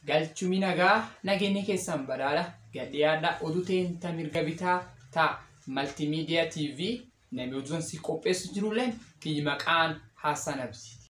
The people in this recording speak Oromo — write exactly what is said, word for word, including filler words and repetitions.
galchumi nagaa nageenyi keessan badhaadha gadhiyaadha oduu ta'een tamirga bitaa ta multimedia T V namni oduun si qopheessu jiruleen kiyyi maqaan Hassan Absi.